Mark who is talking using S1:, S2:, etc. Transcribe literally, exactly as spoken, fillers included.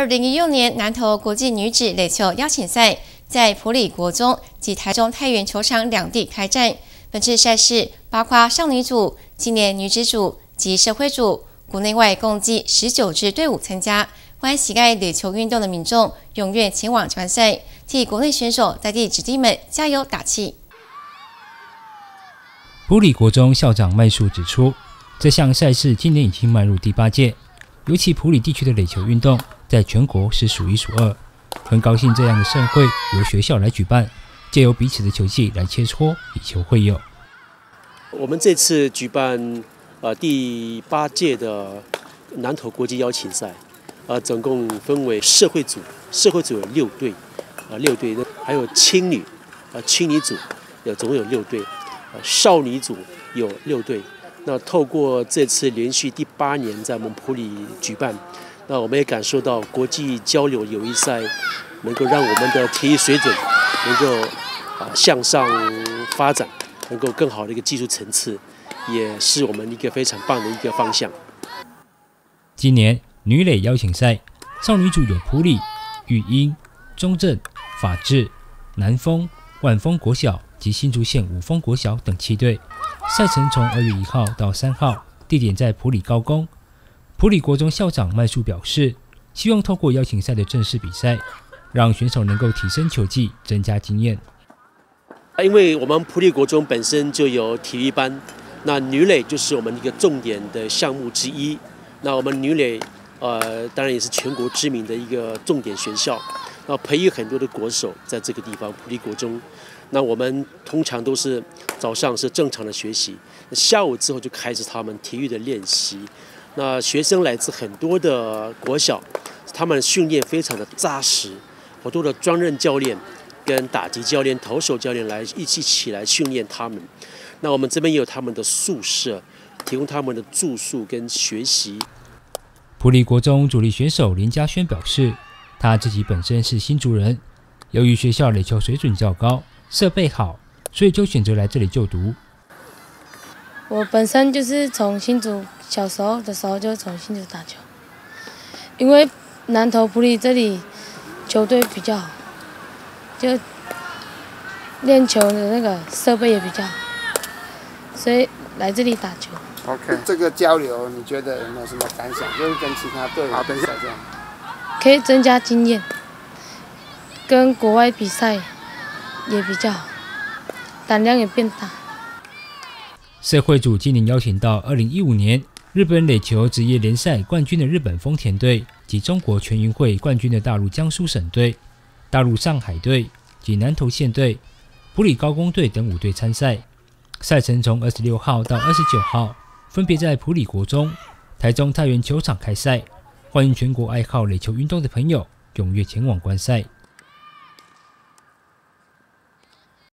S1: 二零一六年南投国际女子垒球邀请赛在埔里国中及台中太原球场两地开战。本次赛事包括少女组、青年女子组及社会组，国内外共计十九支队伍参加。欢迎喜爱垒球运动的民众踊跃前往观赛，替国内选手在地子弟们加油打气。
S2: 埔里国中校长麦树指出，这项赛事今年已经迈入第八届，尤其埔里地区的垒球运动在全国是数一数二。很高兴这样的盛会由学校来举办，借由彼此的球技来切磋，以球会友。
S3: 我们这次举办呃第八届的南投国际邀请赛，呃，总共分为社会组，社会组有六队，呃六队，还有青女，呃青女组有总共有六队，呃少女组有六队。那透过这次连续第八年在我们埔里举办，那我们也感受到国际交流友谊赛能够让我们的体育水准能够啊向上发展，能够更好的一个技术层次，也是我们一个非常棒的一个方向。
S2: 今年女垒邀请赛，少女组有埔里、育英、中正、法治、南丰、万丰国小及新竹县五丰国小等七队。赛程从二月一号到三号，地点在埔里高工。埔里国中校长麦树表示，希望透过邀请赛的正式比赛，让选手能够提升球技，增加经验。
S3: 因为我们埔里国中本身就有体育班，那女垒就是我们一个重点的项目之一。那我们女垒，呃，当然也是全国知名的一个重点学校，那培育很多的国手在这个地方埔里国中。那我们通常都是早上是正常的学习，下午之后就开始他们体育的练习。那学生来自很多的国小，他们训练非常的扎实，好多的专任教练跟打击教练、投手教练来一起起来训练他们。那我们这边也有他们的宿舍，提供他们的住宿跟学习。
S2: 埔里国中主力选手林嘉轩表示，他自己本身是新竹人，由于学校垒球水准较高，设备好，所以就选择来这里就读。
S4: 我本身就是从新竹小时候的时候就从新竹打球，因为南投埔里这里球队比较好，就练球的那个设备也比较好，所以来这里打球。
S5: OK， 这个交流你觉得有没有什么感想？就是跟其他队友比赛这样，
S4: 可以增加经验，跟国外比赛也比较好，胆量也变大。
S2: 社会组今年邀请到二零一五年日本垒球职业联赛冠军的日本丰田队及中国全运会冠军的大陆江苏省队、大陆上海队及南投县队、埔里高工队等五队参赛。赛程从二十六号到二十九号，分别在埔里国中、台中太原球场开赛。欢迎全国爱好垒球运动的朋友踊跃前往观赛。